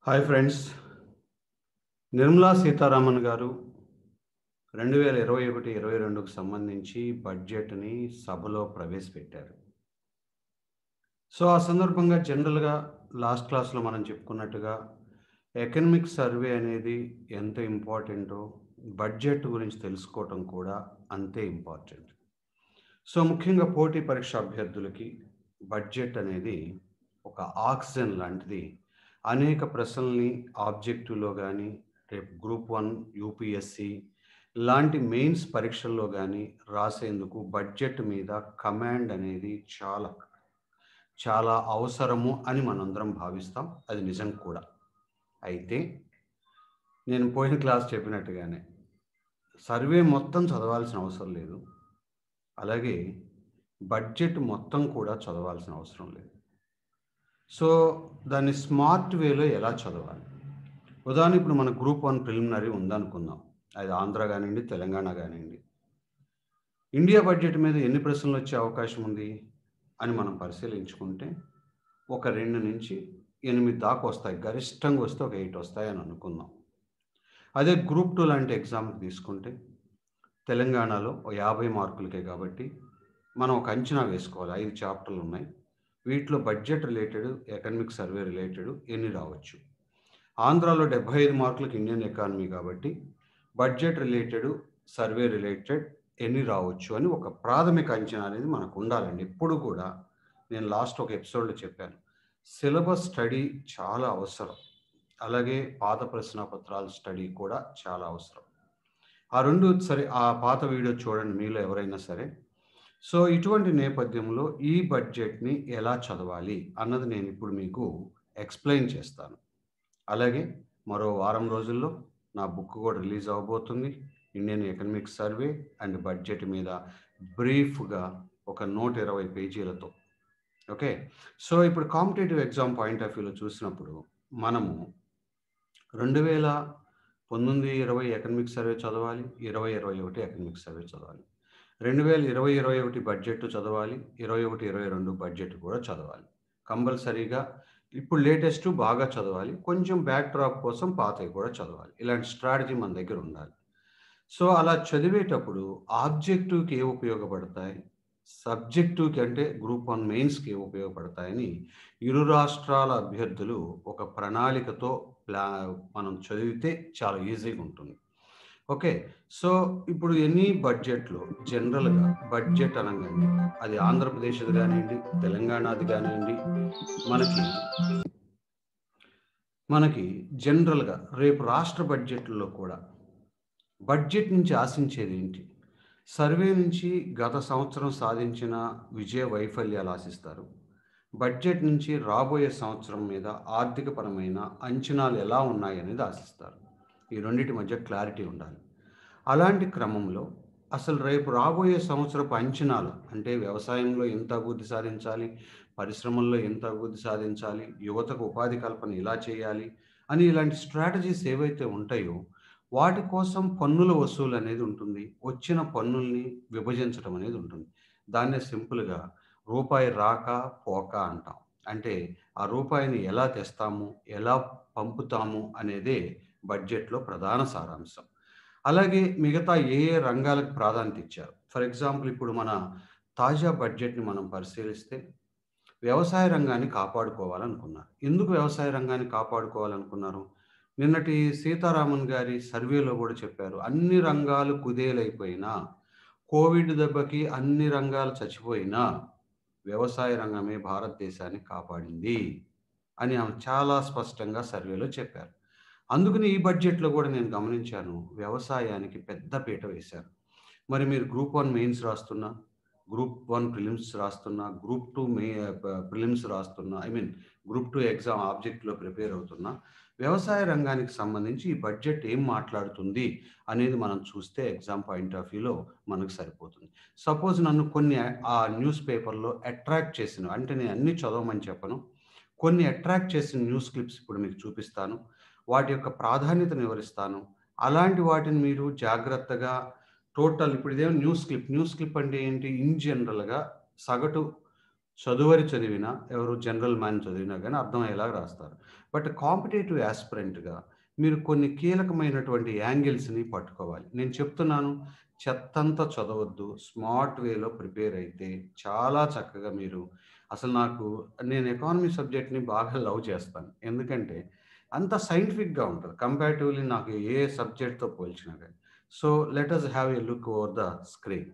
Hi friends. Nirmala Sitharaman గారు 2021, 22కు సంబంధించి బడ్జెట్‌ని సభలో ప్రవేశపెట్టారు. ఆ సందర్భంగా జనరల్‌గా లాస్ట్ క్లాస్‌లో మనం చెప్పుకున్నట్టుగా ఎకనామిక్ సర్వే అనేది ఎంత ఇంపార్టెంటో బడ్జెట్ గురించి తెలుసుకోవటం కూడా అంతే ఇంపార్టెంట్. ముఖ్యంగా పోటీ పరీక్ష అభ్యర్థులకి బడ్జెట్ అనేది ఒక ఆక్సిజన్ లాంటిది. అనేక ప్రశ్నల్ని ఆబ్జెక్టివ్‌లో గానీ, రేపు గ్రూప్ 1, యూపీఎస్‌సి లాంటి మెయిన్స్ పరీక్షల్లో గానీ రాసేందుకు బడ్జెట్ మీద కమాండ్ అనేది చాలా, చాలా అవసరము అని మనందరం భావిస్తాం. అది నిజం కూడా. అయితే నేను పోయిన క్లాస్ చెప్పినట్టుగానే సర్వే మొత్తం చదవాల్సిన అవసరం లేదు. అలాగే బడ్జెట్ మొత్తం కూడా చదవాల్సిన అవసరం లేదు. సో, దాన్ని స్మార్ట్ వేలో ఎలా చదవాలి? ఉదాహరణకి ఇప్పుడు మన గ్రూప్ 1 ప్రిలిమినరీ ఉందనుకుందాం. అది ఆంధ్ర గానియండి, తెలంగాణ గానియండి. ఇండియా బడ్జెట్ మీద ఎన్ని ప్రశ్నలొచ్చే అవకాశం ఉంది అని మనం పరిశీలించుకుంటే, ఒక 2-8 దాకా వస్తాయి. గరిష్టంగా వస్తే ఒక 8 వస్తాయని అనుకుందాం. అదే గ్రూప్ 2 లాంటి ఎగ్జామ్‌కి తీసుకుంటే, తెలంగాణలో ఓ 50 మార్కులకే కాబట్టి, మనం ఒక అంచనా వేసుకోవాలి. 5 చాప్టర్‌లున్నాయి. వీటిలో budget related, economic survey related ఎన్ని రావచ్చు? ఆంధ్రాలో 75 మార్కులకి ఇండియన్ ఎకానమీ కాబట్టి, బడ్జెట్ రిలేటెడ్, సర్వే రిలేటెడ్ ఎన్ని రావచ్చు అని ఒక ప్రాథమిక అంచనా అనేది మనకుండాలండి. ఎప్పుడు కూడా నేను లాస్ట్ ఒక ఎపిసోడ్‌లో చెప్పాను. సిలబస్ స్టడీ చాలా అవసరం. అలాగే పాత ప్రశ్నాపత్రాల స్టడీ కూడా చాలా అవసరం. ఆ 2 సరే ఆ పాత వీడియో చూడండి మీలో ఎవరైనా సరే. ఇటువంటి నేపథ్యంలో ఈ బడ్జెట్‌ని ఎలా చదవాలి అన్నది నేనిప్పుడు మీకు ఎక్స్‌ప్లెయిన్ చేస్తాను. అలాగే మరో వారం రోజుల్లో నా బుక్ కూడా రిలీజ్ అవ్వబోతుంది. Indian economic survey and budget మీద బ్రీఫ్‌గా ఒక 120 పేజీలతో. ఓకే. ఇప్పుడు కాంపిటీటివ్ ఎగ్జామ్ పాయింట్ ఆఫ్ వ్యూలో చూసినప్పుడు మనము 2019, 20 ఎకనామిక్ సర్వే చదవాలి. 20, 21 ఎకనామిక్ సర్వే చదవాలి. 2020, 21 బడ్జెట్ చదవాలి. 21, 22 బడ్జెట్ కూడా చదవాలి. కంపల్సరీగా ఇప్పుడు లేటెస్ట్ బాగా చదవాలి. కొంచెం బ్యాక్ డ్రాప్ కోసం పాతవి కూడా చదవాలి. ఇలాంటి స్ట్రాటజీ మన దగ్గర ఉండాలి. అలా చదివేటప్పుడు ఆబ్జెక్టివ్‌కి ఏవి ఉపయోగపడతాయి? సబ్జెక్టివ్‌కి అంటే గ్రూప్ 1 మెయిన్స్‌కి ఏవి ఉపయోగపడతాయని ఇరు రాష్ట్రాల అభ్యర్థులు ఒక ప్రణాళికతో మనం చదివితే చాలా ఈజీగా ఉంటుంది. ఓకే. ఇప్పుడు ఎనీ బడ్జెట్‌లో జనరల్‌గా బడ్జెట్ అనంగానే అది ఆంధ్రప్రదేశ్‌ది గానియండి, తెలంగాణది గానియండి, మనకి మనకి జనరల్‌గా రేపు రాష్ట్ర బడ్జెట్‌ల్లో కూడా బడ్జెట్ నుంచి ఆశించేదేంటి? సర్వే నుంచి గత సంవత్సరం సాధించిన విజయ వైఫల్యాలు ఆశిస్తారు. బడ్జెట్ నుంచి రాబోయే సంవత్సరం మీద ఆర్థికపరమైన అంచనాలు ఎలా ఉన్నాయనేది ఆశిస్తారు. ఈ రెండిటి మధ్య క్లారిటీ ఉండాలి. అలాంటి క్రమంలో అసలు రేపు రాబోయే సంవత్సరపు అంచనాలు అంటే వ్యవసాయంలో ఎంత అభివృద్ధి సాధించాలి, పరిశ్రమల్లో ఎంత అభివృద్ధి సాధించాలి, యువతకు ఉపాధి కల్పన ఎలా చేయాలి అని ఇలాంటి స్ట్రాటజీస్ ఏవైతే ఉంటాయో వాటి కోసం పన్నుల వసూలు అనేది ఉంటుంది. వచ్చిన పన్నుల్ని విభజించడం అనేది ఉంటుంది. దాన్నే సింపుల్‌గా రూపాయి రాక, పోక అంటాం. అంటే ఆ రూపాయిని ఎలా తెస్తాము, ఎలా పంపుతాము అనేదే బడ్జెట్‌లో ప్రధాన సారాంశం. అలాగే మిగతా ఏ ఏ రంగాలకు ప్రాధాన్యత ఇచ్చారు. ఫర్ ఎగ్జాంపుల్ ఇప్పుడు మన తాజా బడ్జెట్‌ని మనం పరిశీలిస్తే వ్యవసాయ రంగాన్ని కాపాడుకోవాలనుకున్నారు. ఎందుకు వ్యవసాయ రంగాన్ని కాపాడుకోవాలనుకున్నారు? నిన్నటి సీతారామన్ గారి సర్వేలో గూడా చెప్పారు. అన్ని రంగాలు కుదేలైపోయినా, కోవిడ్ దెబ్బకి అన్ని రంగాలు చచ్చిపోయినా, వ్యవసాయ రంగమే భారతదేశాన్ని కాపాడింది అని ఆమె చాలా స్పష్టంగా సర్వేలో చెప్పారు. అందుకని ఈ బడ్జెట్‌లో గూడా నేను గమనించాను. వ్యవసాయానికి పెద్ద పీట వేశారు. మరి మీరు గ్రూప్ 1 మెయిన్స్ రాస్తున్నా, గ్రూప్ 1 ప్రిలిమ్స్ రాస్తున్నా, గ్రూప్ 2 ప్రిలిమ్స్ రాస్తున్నా, గ్రూప్ 2 ఎగ్జామ్ ఆబ్జెక్ట్‌లో ప్రిపేర్ అవుతున్నా, వ్యవసాయ రంగానికి సంబంధించి ఈ బడ్జెట్ ఏం మాట్లాడుతుంది అనేది మనం చూస్తే ఎగ్జామ్ పాయింట్ ఆఫ్ వ్యూలో మనకు సరిపోతుంది. సపోజ్ నన్ను కొన్ని ఆ న్యూస్ పేపర్‌లో అట్రాక్ట్ చేసినవి అంటే నేను అన్నీ చదవమని చెప్పను. కొన్ని అట్రాక్ట్ చేసిన న్యూస్ క్లిప్స్ ఇప్పుడు మీకు చూపిస్తాను. వాటి యొక్క ప్రాధాన్యతను వివరిస్తాను. అలాంటి వాటిని మీరు జాగ్రత్తగా టోటల్ ఇప్పుడు ఇదేమో న్యూస్ క్లిప్. న్యూస్ క్లిప్ అంటే ఏంటి? ఇన్ జనరల్‌గా సగటు చదువరి చదివినా, ఎవరు జనరల్ మ్యాన్ చదివినా గాని అర్థమయ్యేలాగా రాస్తారు. బట్ కాంపిటీటివ్ యాస్పిరెంట్‌గా మీరు కొన్ని కీలకమైనటువంటి యాంగిల్స్‌ని పట్టుకోవాలి. నేను చెప్తున్నాను, చెత్తంతా చదవొద్దు. స్మార్ట్ వేలో ప్రిపేర్ అయితే చాలా చక్కగా మీరు అసలు నేను ఎకానమీ సబ్జెక్ట్‌ని బాగా లవ్ చేస్తాను. ఎందుకంటే అంత సైంటిఫిక్‌గా ఉంటది. కంపారిటివ్‌లీ నాకు ఏ సబ్జెక్ట్‌తో పోల్చినా గాని. So, let us have a look over the screen.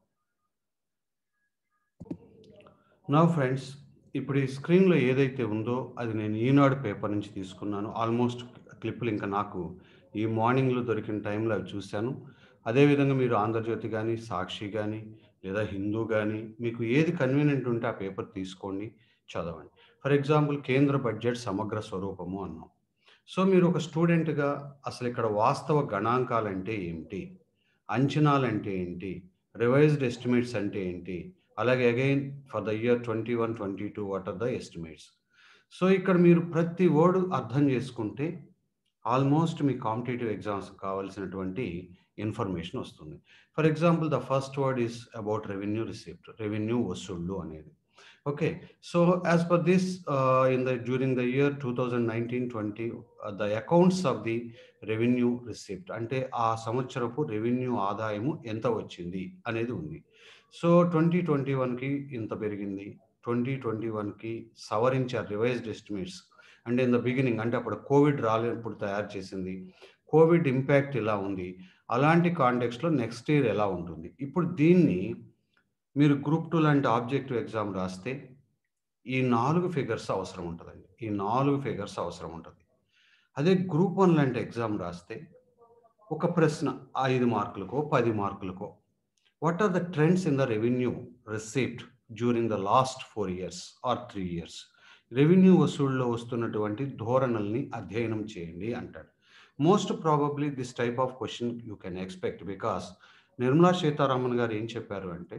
Now friends, ఇప్పుడు ఈ స్క్రీన్‌లో ఏదైతే ఉందో అది నేను ఈనాడు పేపర్ నుంచి తీసుకున్నాను. ఆల్మోస్ట్ క్లిప్పులు ఇంకా నాకు ఈ మార్నింగ్‌లో దొరికిన టైంలో అవి చూశాను. అదేవిధంగా మీరు 'ఆంధ్రజ్యోతి' గాని, 'సాక్షి' గాని, లేదా 'హిందూ' గాని మీకు ఏది కన్వీనియంట్ ఉంటే ఆ పేపర్ తీసుకోండి, చదవండి. ఫర్ ఎగ్జాంపుల్ 'కేంద్ర బడ్జెట్ సమగ్ర స్వరూపము' అన్నాం. సో, మీరు ఒక స్టూడెంట్‌గా అసలిక్కడ వాస్తవ గణాంకాలంటే ఏమిటి? అంచనాలంటే ఏంటి? రివైజ్డ్ ఎస్టిమేట్స్ అంటే ఏంటి? అలాగే again for the year 21, 22 what are the estimates? So, ఇక్కడ మీరు ప్రతి వర్డ్ అర్థం చేసుకుంటే ఆల్మోస్ట్ మీ కాంపిటీటివ్ ఎగ్జామ్స్‌కి కావాల్సినటువంటి ఇన్ఫర్మేషన్ వస్తుంది. For example the first word is about revenue receipt. Revenue వసూళ్ళు అనేది. Okay, so as per this, during the year 2019-20, the accounts of the revenue receipt అంటే ఆ సంవత్సరపు రెవెన్యూ ఆదాయము ఎంత వచ్చింది అనేది ఉంది. సో 2021కి ఇంత పెరిగింది. 2021కి సవరించారు రివైజ్డ్ ఎస్టిమేట్స్. అంటే ఇన్ ద బిగినింగ్ అంటే అప్పుడు కోవిడ్ రాలేనప్పుడు తయారు చేసింది. కోవిడ్ ఇంపాక్ట్ ఇలా ఉంది. అలాంటి కాంటెక్స్ట్‌లో నెక్స్ట్ ఇయర్ ఎలా ఉంటుంది? ఇప్పుడు దీన్ని మీరు గ్రూప్ 2 లాంటి ఆబ్జెక్టివ్ ఎగ్జామ్ రాస్తే ఈ 4 ఫిగర్స్ అవసరం ఉంటదండి. ఈ 4 ఫిగర్స్ అవసరం ఉంటది. అదే గ్రూప్ 1 లాంటి ఎగ్జామ్ రాస్తే ఒక ప్రశ్న 5 మార్కులకో, 10 మార్కులకో what are the trends in the revenue receipt during the last 4 years or 3 years? రెవెన్యూ వసూలులో వస్తున్నటువంటి ధోరణుల్ని అధ్యయనం చేయండి అంటాడు. Most probably this type of question you can expect because Nirmala Sitharaman garu ఏం చెప్పారు అంటే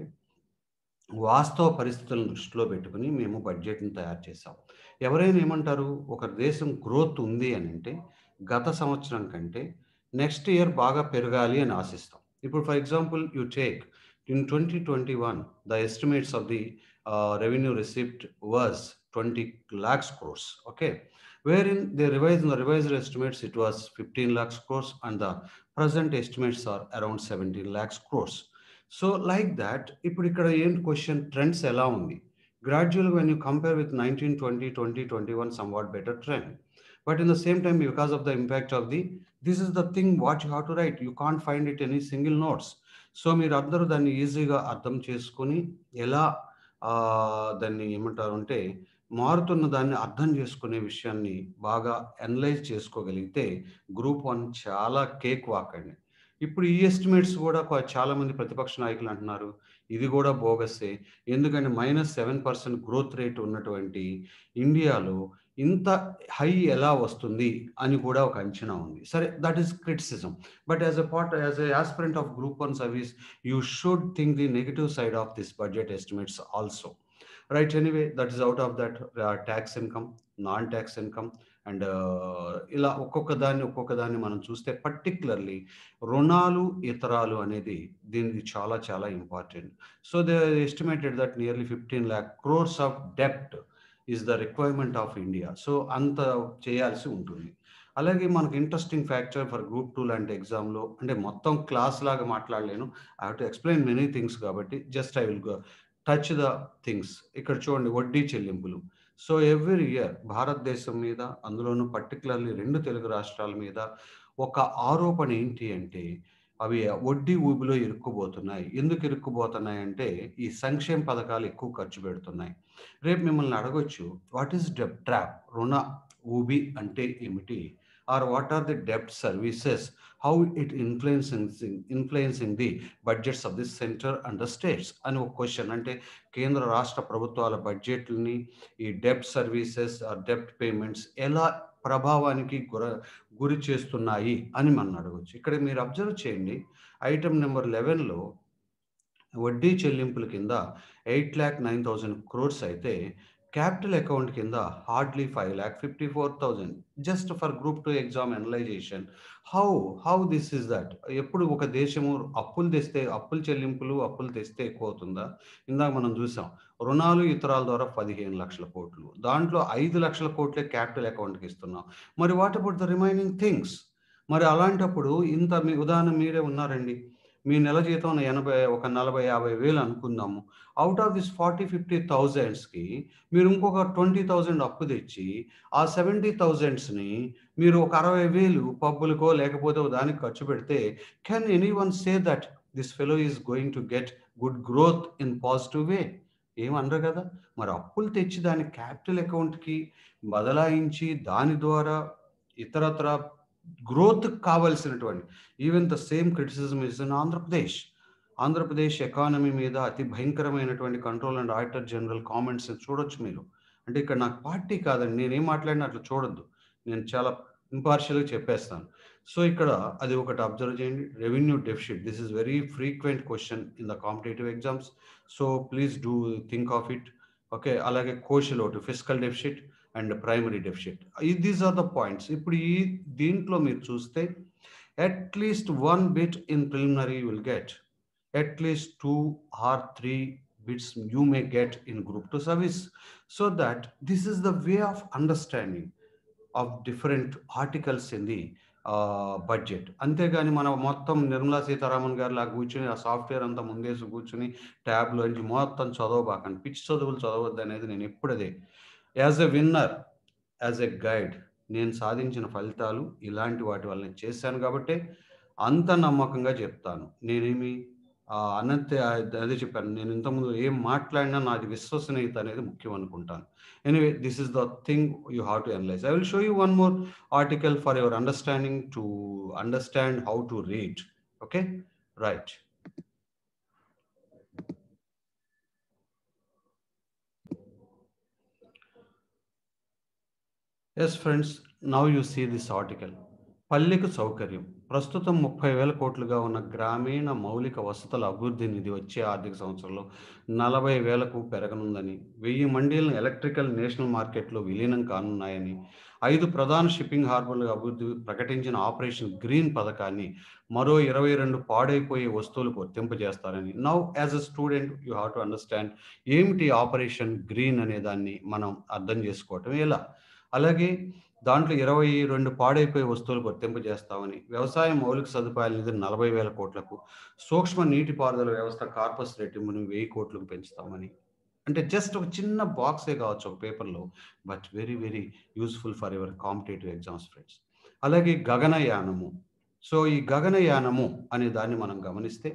వాస్తవ పరిస్థితులను దృష్టిలో పెట్టుకొని మేము బడ్జెట్‌ని తయారు చేసాం. ఎవరైనా ఏమంటారు? ఒక దేశం గ్రోత్ ఉంది అనంటే, గత సంవత్సరం కంటే నెక్స్ట్ ఇయర్ బాగా పెరగాలి అని ఆశిస్తాం. ఇప్పుడు for example you take in 2021 the estimates of the revenue receipt was 20 lakhs crores. Okay. Wherein they revised in the revised estimates it was 15 lakhs crores and the present estimates are around 17 lakhs crores. So like that ఇప్పుడు ఇక్కడ ఏంటి question trends ఎలా ఉంది? గ్రాడ్యుయల్‌గా when you compare with 1920, 2021 somewhat better trend. But in the same time because of the impact of this is the thing what you have to write. You can't find it any single notes. So మీరందరూ దాన్ని ఈజీగా అర్థం చేసుకొని ఎలా దాన్ని ఏమంటారు అంటే మారుతున్న దాన్ని అర్థం చేసుకునే విషయాన్ని బాగా అనలైజ్ చేసుకోగలిగితే గ్రూప్ 1 చాలా కేక్ వాక్ అండి. ఇప్పుడు ఈ ఎస్టిమేట్స్ గూడా చాలామంది ప్రతిపక్ష నాయకులు అంటున్నారు. ఇది గూడా బోగస్సే. ఎందుకంటే -7% గ్రోత్ రేట్ ఉన్నటువంటి ఇండియాలో ఇంత హై ఎలా వస్తుంది అని కూడా ఒక అంచనా ఉంది. సరే that is criticism. But as a aspirant of group 1 service you should think the negative side of this budget estimates also. Right anyway that is out of that tax income, non tax income and ఇలా ఒక్కొక్క దాన్ని మనం చూస్తే particularly రుణాలు, ఇతరాలు అనేది దీనికి చాలా చాలా important. So, they estimated that nearly 15 lakh crores of డెబ్ట్ is the requirement of India. సో, అంత చేయాల్సి ఉంటుంది. అలాగే మనకు ఇంట్రెస్టింగ్ ఫ్యాక్టర్ ఫర్ గ్రూప్ 2 లాంటి ఎగ్జామ్‌లో అంటే మొత్తం క్లాస్ లాగా మాట్లాడలేను. I have to explain many things కాబట్టి just I will touch the things. ఇక్కడ చూడండి వడ్డీ చెల్లింపులు. సో, ఎవ్రీ ఇయర్ భారతదేశం మీద అందులోనూ పర్టిక్యులర్‌లీ 2 తెలుగు రాష్ట్రాల మీద ఒక ఆరోపణ ఏంటి అంటే, అవి వడ్డీ ఊబిలో ఇరుక్కుబోతున్నాయి. ఎందుకు ఇరుక్కుబోతున్నాయంటే, ఈ సంక్షేమ పథకాలు ఎక్కువ ఖర్చు పెడుతున్నాయి. రేపు మిమ్మల్ని అడగొచ్చు, వాట్ ఈస్ డెబ్ట్ ట్రాప్? రుణ ఊబి అంటే ఏమిటి? ఆర్ వాట్ ఆర్ ది డెబ్ట్ services? How it influencing the budgets of the centre and the states అని ఒక క్వెషన్. అంటే కేంద్ర రాష్ట్ర ప్రభుత్వాల బడ్జెట్‌లని ఈ డెబ్ట్ సర్వీసెస్ ఆర్ డెబ్ట్ పేమెంట్స్ ఎలా ప్రభావానికి గురి చేస్తున్నాయి అని మనం అడగొచ్చు. ఇక్కడ మీరు అబ్జర్వ్ చేయండి. ఐటెమ్ నంబర్ 11లో వడ్డీ చెల్లింపుల కింద 8,09,000 క్రోర్స్ అయితే క్యాపిటల్ అకౌంట్ కింద hardly 5,54,000 just for group 2 exam analysation. How how this is that? ఎప్పుడు ఒక దేశము అప్పులు తెస్తే అప్పులు చెల్లింపులు అప్పులు తెస్తే ఎక్కువ అవుతుందా? ఇందాక మనం చూసాం. రుణాలు ఇతరాల ద్వారా 15,00,000 కోట్లు. దాంట్లో 5,00,000 కోట్లే క్యాపిటల్ అకౌంట్‌కి ఇస్తున్నాం. మరి what about the remaining things? మరి అలాంటప్పుడు ఇంత మీ ఉదాహరణ మీరే ఉన్నారండి. మీ నెల జీతం 80 ఒక 40, 50,000 అనుకుందాము. ఔట్ ఆఫ్ దిస్ 40, 50,000కి మీరు ఇంకొక 20,000 అప్పు తెచ్చి, ఆ 70,000ని మీరు ఒక 60,000 పబ్బులకో లేకపోతే ఒక దానికి ఖర్చు పెడితే, can anyone say that this fellow is going to get good growth in positive way? ఏమనరు కదా! మరి అప్పులు తెచ్చి దాన్ని క్యాపిటల్ అకౌంట్‌కి బదలాయించి దాని ద్వారా ఇతరత్రా గ్రోత్‌కి కావాల్సినటువంటి even the same criticism is in Andhra Pradesh. Andhra Pradesh economy మీద అతి భయంకరమైనటువంటి control and auditor general comments చూడొచ్చు మీరు. అంటే ఇక్కడ నాకు పార్టీ కాదండి. నేనేం మాట్లాడినా అట్లా చూడొద్దు. నేను చాలా ఇంపార్షియల్‌గా చెప్పేస్తాను. సో, ఇక్కడ అది ఒకటి అబ్జర్వ్ చేయండి. Revenue deficit. This is very frequent question in the competitive exams. So, please do think of it. Okay. అలాగే కోశ లోటు, fiscal deficit and primary deficit. These are the points. ఇప్పుడు దీంట్లో మీరు చూస్తే at least 1 bit in preliminary you will get. At least 2 or 3 bits you may get in group 2 service, so that this is the way of understanding of different articles in the budget. అంతేగాని మనం మొత్తం నిర్మలా సీతారామన్ గారిలాగా కూర్చొని ఆ software అంతా ముందేసి కూర్చొని ట్యాబ్‌లోంచి మొత్తం చదవబాకండి. పిచ్చి చదువులు చదవద్దనేది నేను ఎప్పుడు అదే. As a winner, as a guide నేను సాధించిన ఫలితాలు ఇలాంటి వాటి వల్లనే చేశాను కాబట్టే అంత నమ్మకంగా చెప్తాను. నేనేమి అదే చెప్పాను. నేను ఇంతకుముందు ఏం మాట్లాడినా నాది విశ్వసనీయత అనేది ముఖ్యం అనుకుంటాను. Anyway this is the thing you have to analyse. I will show you one more article for your understanding to understand how to read. Okay? Right. Yes, friends, now you see this article. పల్లెకు సౌకర్యం. ప్రస్తుతం 30,000 కోట్లుగా ఉన్న గ్రామీణ మౌలిక వసతుల అభివృద్ధి నిధి వచ్చే ఆర్థిక సంవత్సరంలో 40,000కు పెరగనుందని, 1000 మండీలను ఎలక్ట్రికల్ నేషనల్ మార్కెట్‌లో విలీనం కానున్నాయని, 5 ప్రధాన షిప్పింగ్ హార్బర్ల అభివృద్ధి ప్రకటించిన ఆపరేషన్ గ్రీన్ పథకాన్ని మరో 22 పాడైపోయే వస్తువులకు వర్తింపజేస్తారని. Now as a student you have to understand ఏమిటి ఆపరేషన్ గ్రీన్ అనే దాన్ని మనం అర్థం చేసుకోవటం ఎలా? అలాగే దాంట్లో 22 పాడైపోయే వస్తువులకు వర్తింపజేస్తామని, వ్యవసాయ మౌలిక సదుపాయాల నిధులు 40,000 కోట్లకు, సూక్ష్మ నీటిపారుదల వ్యవస్థ కార్పస్ రెట్టింపును 1000 కోట్లకు పెంచుతామని. అంటే జస్ట్ ఒక చిన్న బాక్సే కావచ్చు ఒక పేపర్‌లో. But very, very useful for your competitive exams friends. అలాగే గగనయానము. సో, ఈ గగనయానము అనే దాన్ని మనం గమనిస్తే,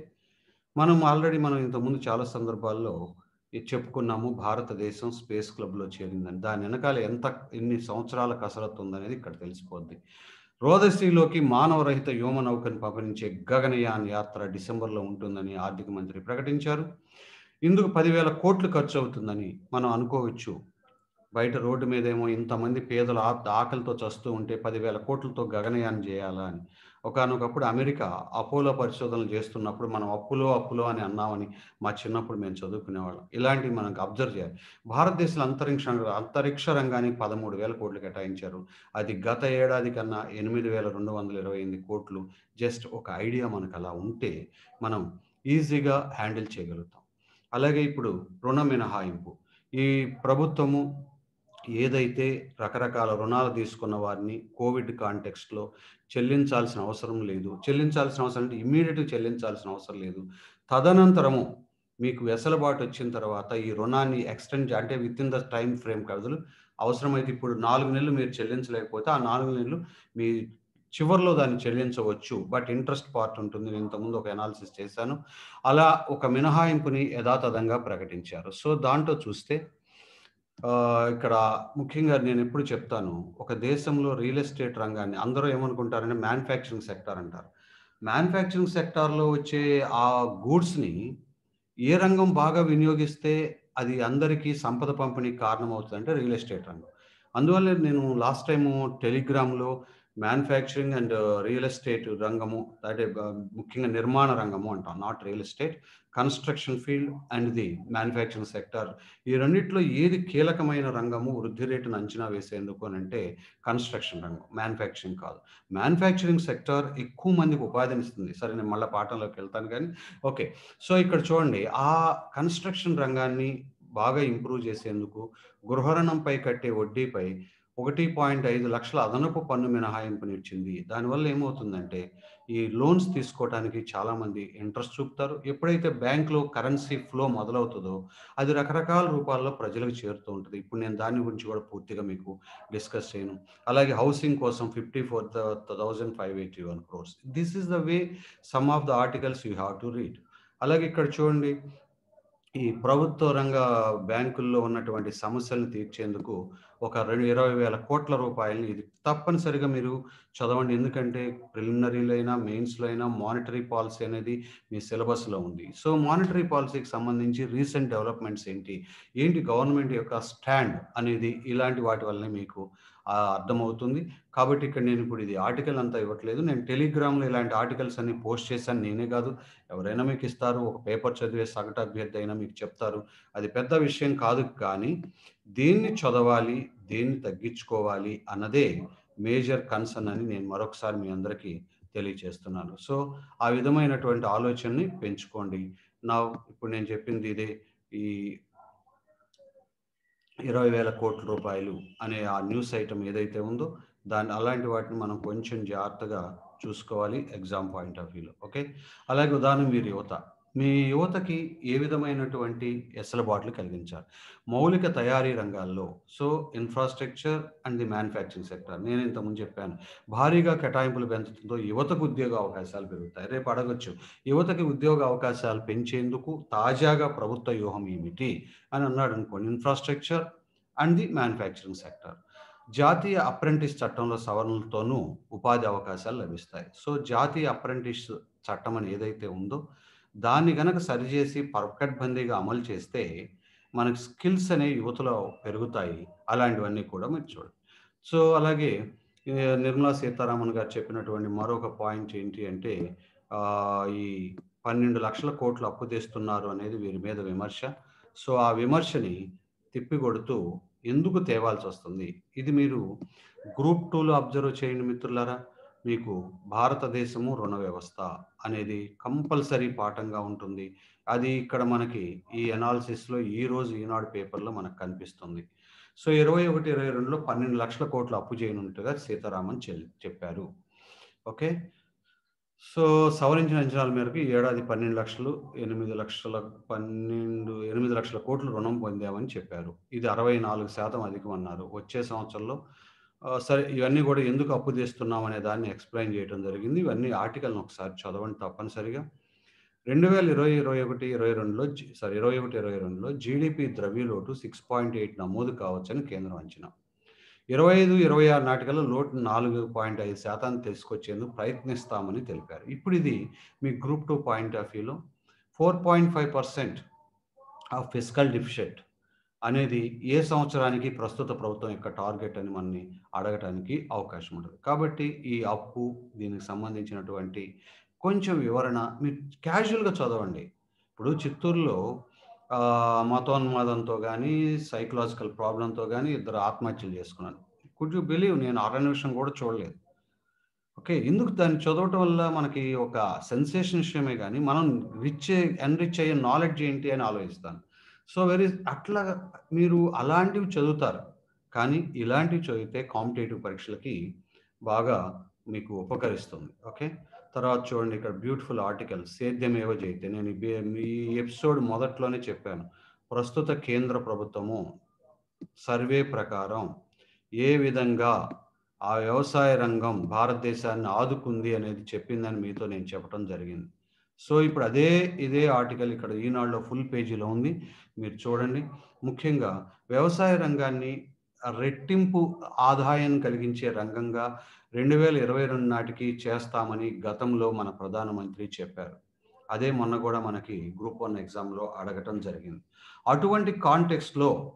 మనం ఇంతకుముందు చాలా సందర్భాల్లో ఇది చెప్పుకున్నాము. భారతదేశం స్పేస్ క్లబ్‌లో చేరిందని. దాని వెనకాల ఎన్ని సంవత్సరాల కసరత్తు ఉందనేది ఇక్కడ తెలిసిపోద్ది. రోదసీలోకి మానవరహిత వ్యోమ నౌకను పంపించే గగనయాన్ యాత్ర డిసెంబర్‌లో ఉంటుందని ఆర్థిక మంత్రి ప్రకటించారు. ఇందుకు 10,000 కోట్లు ఖర్చు అవుతుందని మనం అనుకోవచ్చు. బయట రోడ్డు మీదేమో ఇంతమంది పేదలు ఆకలితో చస్తూ ఉంటే 10,000 కోట్లతో గగనయానం చేయాలా అని. ఒకానొకప్పుడు అమెరికా అపోలో పరిశోధనలు చేస్తున్నప్పుడు మనం అప్పులో అని అన్నామని మా చిన్నప్పుడు మేము చదువుకునేవాళ్ళం. ఇలాంటివి మనకు అబ్జర్వ్ చేయాలి. భారతదేశంలో అంతరిక్ష రంగానికి 13,000 కోట్లు కేటాయించారు. అది గత ఏడాది కన్నా 8,228 కోట్లు. జస్ట్ ఒక ఐడియా మనకు అలా ఉంటే మనం ఈజీగా హ్యాండిల్ చేయగలుగుతాం. అలాగే ఇప్పుడు రుణ మినహాయింపు. ఈ ప్రభుత్వము ఏదైతే రకరకాల రుణాలు తీసుకున్న వారిని కోవిడ్ కాంటెక్స్ట్‌లో చెల్లించాల్సిన అవసరం లేదు. చెల్లించాల్సిన అవసరం అంటే ఇమ్మీడియేట్‌గా చెల్లించాల్సిన అవసరం లేదు. తదనంతరము మీకు వెసులుబాటు వచ్చిన తర్వాత ఈ రుణాన్ని అంటే వితిన్ ద టైమ్ ఫ్రేమ్ కదులు అవసరమైతే ఇప్పుడు 4 నెలలు మీరు చెల్లించలేకపోతే ఆ 4 నెలలు మీ చివర్లో దాన్ని చెల్లించవచ్చు. బట్ ఇంట్రెస్ట్ పార్ట్ ఉంటుంది. నేను ఇంతకుముందు ఒక అనాలిసిస్ చేశాను. అలా ఒక మినహాయింపుని యథాతథంగా ప్రకటించారు. సో, దాంట్లో చూస్తే ఇక్కడ ముఖ్యంగా నేనెప్పుడు చెప్తాను, ఒక దేశంలో రియల్ ఎస్టేట్ రంగాన్ని అందరూ ఏమనుకుంటారంటే మ్యానుఫ్యాక్చరింగ్ సెక్టార్ అంటారు. మ్యానుఫ్యాక్చరింగ్ సెక్టార్‌లో వచ్చే ఆ గూడ్స్‌ని ఏ రంగం బాగా వినియోగిస్తే అది అందరికీ సంపద పంపిణీకి కారణమవుతదంటే రియల్ ఎస్టేట్ రంగం. అందువల్లే నేను లాస్ట్ టైము టెలిగ్రామ్‌లో మ్యానుఫ్యాక్చరింగ్ అండ్ రియల్ ఎస్టేట్ రంగము, అంటే ముఖ్యంగా నిర్మాణ రంగము అంటాం, not real estate, construction field and the manufacturing sector. ఈ రెండిట్లో ఏది కీలకమైన రంగము వృద్ధి రేటును అంచనా వేసేందుకు అని అంటే కన్స్ట్రక్షన్ రంగం, మ్యానుఫ్యాక్చరింగ్ కాదు. మ్యానుఫ్యాక్చరింగ్ సెక్టర్ ఎక్కువ మందికి ఉపాధినిస్తుంది. సరే, నేను మళ్ళీ పాఠంలోకి వెళ్తాను కానీ ఓకే. సో ఇక్కడ చూడండి, ఆ కన్స్ట్రక్షన్ రంగాన్ని బాగా ఇంప్రూవ్ చేసేందుకు గృహ రుణంపై కట్టే వడ్డీపై 1.5 లక్షల అదనపు పన్ను మినహాయింపునిచ్చింది. దానివల్ల ఏమవుతుందంటే, ఈ లోన్స్ తీసుకోవటానికి చాలామంది ఇంట్రెస్ట్ చూపుతారు. ఎప్పుడైతే బ్యాంక్‌లో కరెన్సీ ఫ్లో మొదలవుతదో, అది రకరకాల రూపాల్లో ప్రజలకు చేరుతూ ఉంటది. ఇప్పుడు నేను దాని గురించి కూడా పూర్తిగా మీకు డిస్కస్ చేయను. అలాగే హౌసింగ్ కోసం 54,581 crores. This is the way some of the articles you have to read. అలాగే ఇక్కడ చూడండి, ఈ ప్రభుత్వ రంగ బ్యాంకుల్లో ఉన్నటువంటి సమస్యలను తీర్చేందుకు ఒక 20,000 కోట్ల రూపాయలని ఇది తప్పనిసరిగా మీరు చదవండి. ఎందుకంటే ప్రిలిమినరీలో అయినా, మెయిన్స్‌లో అయినా మానిటరీ పాలసీ అనేది మీ సిలబస్‌లో ఉంది. సో, మానిటరీ పాలసీకి సంబంధించి రీసెంట్ డెవలప్‌మెంట్స్ ఏంటి? ఏంటి గవర్నమెంట్ యొక్క స్టాండ్ అనేది, ఇలాంటి వాటి వల్లనే మీకు అర్థమవుతుంది. కాబట్టి ఇక్కడ నేను ఇప్పుడు ఇది ఆర్టికల్ అంతా ఇవ్వట్లేదు. నేను టెలిగ్రామ్‌లో ఇలాంటి ఆర్టికల్స్ అన్ని పోస్ట్ చేశాను. నేనే కాదు, ఎవరైనా మీకు ఇస్తారు. ఒక పేపర్ చదివే సగటు అభ్యర్థి అయినా మీకు చెప్తారు. అది పెద్ద విషయం కాదు, కానీ దేన్ని చదవాలి, దేన్ని తగ్గించుకోవాలి అన్నదే మేజర్ కన్సర్న్ అని నేను మరొకసారి మీ అందరికీ తెలియచేస్తున్నాను. సో, ఆ విధమైనటువంటి ఆలోచనని పెంచుకోండి. ఇప్పుడు నేను చెప్పింది ఇదే. ఈ 20,000 కోట్ల రూపాయలు అనే ఆ న్యూస్ ఐటెమ్ ఏదైతే ఉందో, అలాంటి వాటిని మనం కొంచెం జాగ్రత్తగా చూసుకోవాలి ఎగ్జామ్ పాయింట్ ఆఫ్ వ్యూలో. ఓకే. అలాగే ఉదాహరణ, మీరు యువత. మీ యువతకి ఏ విధమైనటువంటి ఎసలుబాట్లు కలిగించాలి? మౌలిక తయారీ రంగాల్లో, so infrastructure and the manufacturing sector, నేను ఇంతకుముందు చెప్పాను. భారీగా కేటాయింపులు పెంచడంతో యువతకు ఉద్యోగ అవకాశాలు పెరుగుతాయి. రేపు అడగొచ్చు, యువతకి ఉద్యోగ అవకాశాలు పెంచేందుకు తాజాగా ప్రభుత్వ వ్యూహం ఏమిటి అని అన్నాడు అనుకోండి. Infrastructure and the manufacturing sector. జాతీయ అప్రెంటిస్ చట్టంలో సవరణలతోనూ ఉపాధి అవకాశాలు లభిస్తాయి. సో, జాతీయ అప్రెంటిస్ చట్టం అని ఏదైతే ఉందో, దాన్ని గనక సరిచేసి పకడ్బందీగా అమలు చేస్తే మనకి స్కిల్స్ అనేవి యువతలో పెరుగుతాయి. అలాంటివన్నీ కూడా మీరు చూడండి. సో, అలాగే నిర్మలా సీతారామన్ గారు చెప్పినటువంటి మరొక పాయింట్ ఏంటి అంటే, ఈ 12,00,000 కోట్లు అప్పు తెస్తున్నారు అనేది వీరి మీద విమర్శ. సో, ఆ విమర్శని తిప్పికొడుతూ ఎందుకు తేవాల్సొస్తుంది? ఇది మీరు గ్రూప్ 2లో అబ్జర్వ్ చేయండి మిత్రులారా. మీకు భారతదేశము రుణ వ్యవస్థ అనేది కంపల్సరీ పాఠంగా ఉంటుంది. అది ఇక్కడ మనకి ఈ అనాలిసిస్‌లో ఈరోజు ఈనాడు పేపర్‌లో మనకు కనిపిస్తుంది. సో, 21, 22లో 12,00,000 కోట్లు అప్పు చేయనున్నట్టుగా సీతారామన్ చెప్పారు. ఓకే. సో, సవరించిన అంచనాల మేరకు ఈ ఏడాది 12,00,000, 8,00,000 కోట్ల రుణం పొందామని చెప్పారు. ఇది 64% అధికమన్నారు. వచ్చే సంవత్సరంలో సరే, ఇవన్నీ కూడా ఎందుకు అప్పు తెస్తున్నాం అనే దాన్ని ఎక్స్‌ప్లెయిన్ చేయడం జరిగింది. ఇవన్నీ ఆర్టికల్‌ని ఒకసారి చదవండి తప్పనిసరిగా. 2020, 21, 22లో 21, 22లో జీడీపీ ద్రవ్యలోటు 6.8 నమోదు కావచ్చని కేంద్రం అంచనా. 25, 26 నాటికల్లా లోటు 4.5% తీసుకొచ్చేందుకు ప్రయత్నిస్తామని తెలిపారు. ఇప్పుడు ఇది మీ గ్రూప్ 2 పాయింట్ ఆఫ్ వ్యూలో 4.5% ఆఫ్ ఫిస్కల్ డెఫిసిట్ అనేది ఏ సంవత్సరానికి ప్రస్తుత ప్రభుత్వం యొక్క టార్గెట్ అని మనని అడగటానికి అవకాశం ఉంటుంది. కాబట్టి ఈ అప్పు, దీనికి సంబంధించినటువంటి కొంచెం వివరణ మీరు క్యాజువల్‌గా చదవండి. ఇప్పుడు చిత్తూరులో మతోన్మాదంతో గానీ, సైకలాజికల్ ప్రాబ్లమ్‌తో గానీ ఇద్దరు ఆత్మహత్యలు చేసుకున్నారు. కుడ్ యూ బిలీవ్, నేను అర నిమిషం కూడా చూడలేదు. ఓకే. ఎందుకు దాన్ని చదవటం వల్ల మనకి ఒక సెన్సేషన్ విషయమే గానీ, మనం ఎన్రిచ్ అయ్యే నాలెడ్జ్ ఏంటి అని ఆలోచిస్తాను. సో, అట్లా మీరు అలాంటివి చదువుతారు. కానీ ఇలాంటివి చదివితే కాంపిటేటివ్ పరీక్షలకి బాగా మీకు ఉపకరిస్తుంది. ఓకే. తర్వాత చూడండి, ఇక్కడ బ్యూటిఫుల్ ఆర్టికల్, సేద్యమేవ జయతే. నేను ఈ ఎపిసోడ్ మొదట్లోనే చెప్పాను. ప్రస్తుత కేంద్ర ప్రభుత్వము సర్వే ప్రకారం ఏ విధంగా ఆ వ్యవసాయ రంగం భారతదేశాన్ని ఆదుకుంది అనేది చెప్పిందని మీతో నేను చెప్పడం జరిగింది. సో, ఇప్పుడు ఇదే ఆర్టికల్ ఇక్కడ ఈనాడులో ఫుల్ పేజీలో ఉంది. మీరు చూడండి. ముఖ్యంగా వ్యవసాయ రంగాన్ని రెట్టింపు ఆదాయం కలిగించే రంగంగా 2022 నాటికి చేస్తామని గతంలో మన ప్రధానమంత్రి చెప్పారు. అదే మొన్న కూడా మనకి గ్రూప్ 1 ఎగ్జామ్‌లో అడగటం జరిగింది. అటువంటి కాంటెక్స్ట్‌లో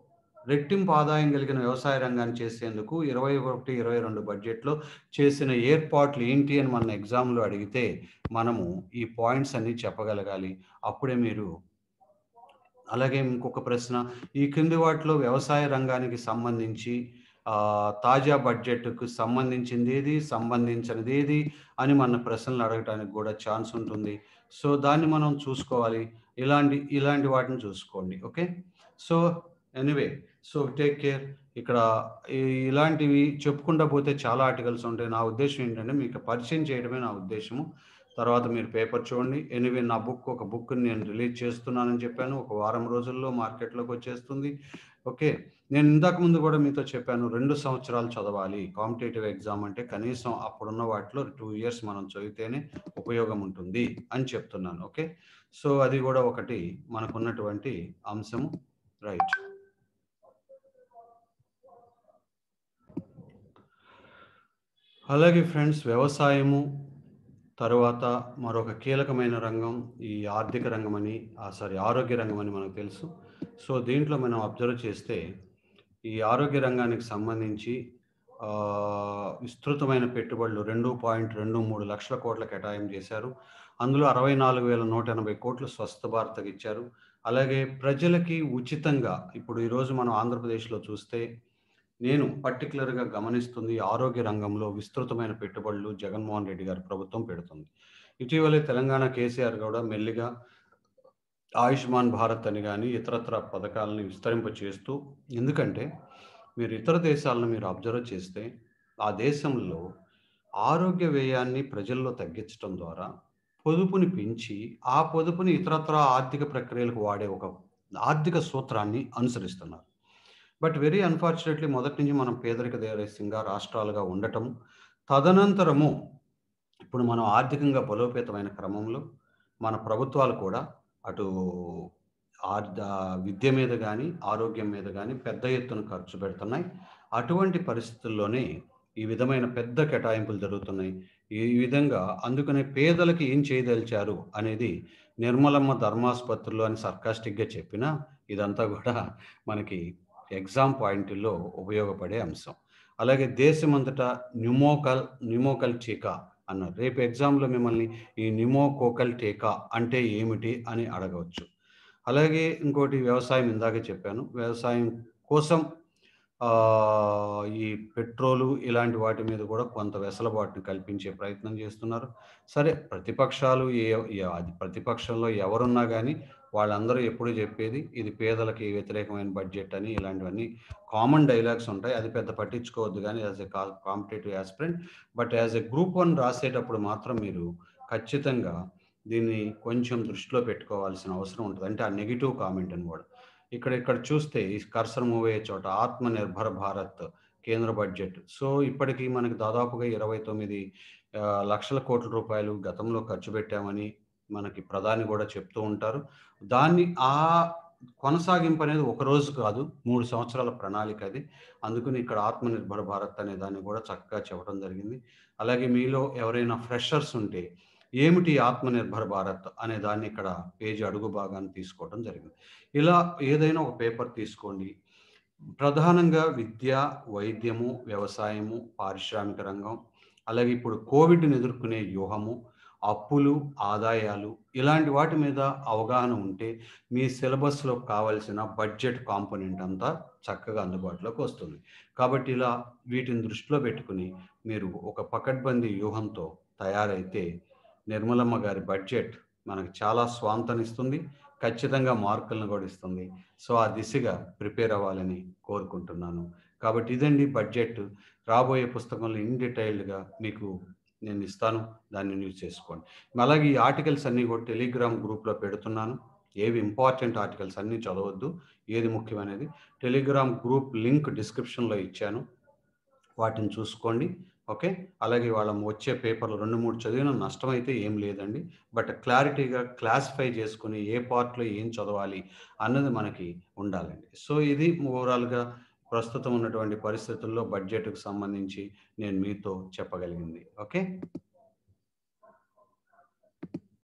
రెట్టింపు ఆదాయం కలిగిన వ్యవసాయ రంగాన్ని చేసేందుకు 21, 22 బడ్జెట్‌లో చేసిన ఏర్పాట్లు ఏంటి అని మన ఎగ్జామ్‌లో అడిగితే, మనము ఈ పాయింట్స్ అన్నీ చెప్పగలగాలి. అప్పుడే మీరు అలాగే ఇంకొక ప్రశ్న, ఈ క్రింది వాటిలో వ్యవసాయ రంగానికి సంబంధించి తాజా బడ్జెట్‌కు సంబంధించిందేది, సంబంధించనిదేది అని మన ప్రశ్నలు అడగటానికి గూడా ఛాన్స్ ఉంటుంది. సో, దాన్ని మనం చూసుకోవాలి. ఇలాంటి వాటిని చూసుకోండి. Okay. So, anyway take care. ఇక్కడ ఇ ఇలాంటివి చెప్పుకుంటా పోతే చాలా ఆర్టికల్స్ ఉంటాయి. నా ఉద్దేశ్యం ఏంటంటే మీకు పరిచయం చేయడమే నా ఉద్దేశ్యము. తర్వాత మీరు పేపర్ చూడండి. ఎనీవే నా ఒక బుక్‌ని నేను రిలీజ్ చేస్తున్నానని చెప్పాను. ఒక వారం రోజుల్లో మార్కెట్‌లోకొచ్చేస్తుంది. ఓకే. నేను ఇంతకు ముందు గూడా మీతో చెప్పాను. 2 సంవత్సరాలు చదవాలి. కాంపిటీటివ్ ఎగ్జామ్ అంటే కనీసం అప్పుడున్న వాటిలో 2 ఇయర్స్ మనం చదివితేనే ఉపయోగం ఉంటుంది అని చెప్తున్నాను. ఓకే. సో, అది గూడా ఒకటి మనకున్నటువంటి అంశము. రైట్. అలాగే ఫ్రెండ్స్ వ్యవసాయము తరువాత మరొక కీలకమైన రంగం ఈ ఆర్థిక రంగమని ఆరోగ్య రంగమని మనకు తెలుసు. సో, దీంట్లో మనం అబ్జర్వ్ చేస్తే ఈ ఆరోగ్య రంగానికి సంబంధించి విస్తృతమైన పెట్టుబడులు 2.23 లక్షల కోట్ల కేటాయింపు చేశారు. అందులో 64,180 కోట్లు స్వస్థ భారత్‌కి ఇచ్చారు. అలాగే ప్రజలకి ఉచితంగా ఇప్పుడు ఈరోజు మనం ఆంధ్రప్రదేశ్‌లో చూస్తే నేను పర్టిక్యులర్‌గా గమనిస్తుంది ఆరోగ్య రంగంలో విస్తృతమైన పెట్టుబడులు జగన్మోహన్ రెడ్డి గారి ప్రభుత్వం పెడుతుంది. ఇటీవలే తెలంగాణ కేసీఆర్ గూడా మెల్లిగా ఆయుష్మాన్ భారత్ అని గాని, ఇతరత్రా పథకాలను విస్తరింపచేస్తూ ఎందుకంటే, మీరు ఇతర దేశాలను మీరు అబ్జర్వ్ చేస్తే, ఆ దేశంలో ఆరోగ్య వ్యయాన్ని ప్రజల్లో తగ్గించటం ద్వారా, పొదుపుని పెంచి, ఆ పొదుపుని ఇతరత్రా ఆర్థిక ప్రక్రియలకు వాడే ఒక ఆర్థిక సూత్రాన్ని అనుసరిస్తున్నారు. బట్ వెరీ అన్‌ఫార్చునేట్‌లీ మొదటి నుంచి మనం పేదరిక దేశంగా, రాష్ట్రాలుగా ఉండటం, తదనంతరము ఇప్పుడు మనం ఆర్థికంగా బలోపేతమైన క్రమంలో మన ప్రభుత్వాలు కూడా అటు ఆర్ద విద్య మీద గానీ, ఆరోగ్యం మీద గానీ పెద్ద ఎత్తున ఖర్చు పెడుతున్నాయి. అటువంటి పరిస్థితుల్లోనే ఈ విధమైన పెద్ద కేటాయింపులు జరుగుతున్నాయి. ఈ విధంగా అందుకనే పేదలకి ఏం చేయదలిచారు అనేది నిర్మలమ్మ ధర్మాసుపత్రులు అని సర్కాస్టిక్‌గా చెప్పినా ఇదంతా గూడా మనకి ఎగ్జామ్ పాయింటుల్లో ఉపయోగపడే అంశం. అలాగే దేశమంతటా న్యూమోకల్ టీకా అన్నారు. రేపు ఎగ్జామ్‌లో మిమ్మల్ని ఈ న్యూమోకోకల్ టీకా అంటే ఏమిటి అని అడగవచ్చు. అలాగే ఇంకోటి వ్యవసాయం ఇందాకే చెప్పాను. వ్యవసాయం కోసం ఈ పెట్రోలు ఇలాంటి వాటి మీద కూడా కొంత వెసులుబాటుని కల్పించే ప్రయత్నం చేస్తున్నారు. సరే ప్రతిపక్షాలు అది ప్రతిపక్షంలో ఎవరున్నా గానీ వాళ్ళందరూ ఎప్పుడు చెప్పేది ఇది పేదలకి వ్యతిరేకమైన బడ్జెట్ అని ఇలాంటివన్నీ కామన్ డైలాగ్స్ ఉంటాయి. అది పెద్ద పట్టించుకోవద్దు గానీ as a competitive aspirant. But as a group 1 రాసేటప్పుడు మాత్రం మీరు ఖచ్చితంగా దీన్ని కొంచెం దృష్టిలో పెట్టుకోవాల్సిన అవసరం ఉంటది. అంటే ఆ నెగెటివ్ కామెంట్ అని గూడా. ఇక్కడ చూస్తే ఈ కర్సర్ మూవ్ అయ్యే చోట 'ఆత్మనిర్భర్ భారత్' కేంద్ర బడ్జెట్. సో, ఇప్పటికి మనకు దాదాపుగా 29 లక్షల కోట్ల రూపాయలు గతంలో ఖర్చు పెట్టామని మనకి ప్రధాని గూడా చెప్తూ ఉంటారు. దాన్ని కొనసాగింపనేది ఒక రోజు కాదు, 3 సంవత్సరాల ప్రణాళిక అది. అందుకని ఇక్కడ 'ఆత్మనిర్భర్ భారత్' అనే దాన్ని గూడా చక్కగా చెప్పడం జరిగింది. అలాగే మీలో ఎవరైనా ఫ్రెషర్స్ ఉంటే ఏమిటి 'ఆత్మనిర్భర్ భారత్' అనే దాన్ని ఇక్కడ పేజీ అడుగు భాగాన తీసుకోవడం జరిగింది. ఇలా ఏదైనా ఒక పేపర్ తీసుకోండి. ప్రధానంగా విద్య, వైద్యము, వ్యవసాయము, పారిశ్రామిక రంగం, అలాగే ఇప్పుడు కోవిడ్‌ని ఎదుర్కొనే వ్యూహము, అప్పులు, ఆదాయాలు ఇలాంటి వాటి మీద అవగాహన ఉంటే మీ సిలబస్‌లో కావాల్సిన బడ్జెట్ కాంపోనెంట్ అంతా చక్కగా అందుబాటులోకి వస్తుంది. కాబట్టి ఇలా వీటిని దృష్టిలో పెట్టుకొని మీరు ఒక పకడ్బందీ వ్యూహంతో తయారైతే నిర్మలమ్మ గారి బడ్జెట్ మనకు చాలా స్వాంతనిస్తుంది. ఖచ్చితంగా మార్కులను కూడా ఇస్తుంది. సో, ఆ దిశగా ప్రిపేర్ అవ్వాలని కోరుకుంటున్నాను. కాబట్టి ఇదండి బడ్జెట్. రాబోయే పుస్తకంలో ఇన్ డీటెయిల్డ్‌గా మీకు నేను ఇస్తాను. దాన్ని యూజ్ చేసుకోండి. అలాగే ఈ ఆర్టికల్స్ అన్నీ కూడా టెలిగ్రామ్ గ్రూప్‌లో పెడుతున్నాను. ఏవి ఇంపార్టెంట్ ఆర్టికల్స్ అన్నీ చదవొద్దు. ఏది ముఖ్యమనేది టెలిగ్రామ్ గ్రూప్ లింక్ డిస్క్రిప్షన్‌లో ఇచ్చాను. వాటిని చూసుకోండి. ఓకే. అలాగే ఇవాళ వచ్చే పేపర్‌లు 2, 3 చదివిన నష్టమైతే ఏం లేదండి. బట్ క్లారిటీగా క్లాసిఫై చేసుకొని ఏ పార్ట్‌లో ఏం చదవాలి అన్నది మనకి ఉండాలండి. సో, ఇది ఓవరాల్‌గా ప్రస్తుతం ఉన్నటువంటి పరిస్థితుల్లో బడ్జెట్‌కి సంబంధించి నేను మీతో చెప్పగలిగింది. ఓకే.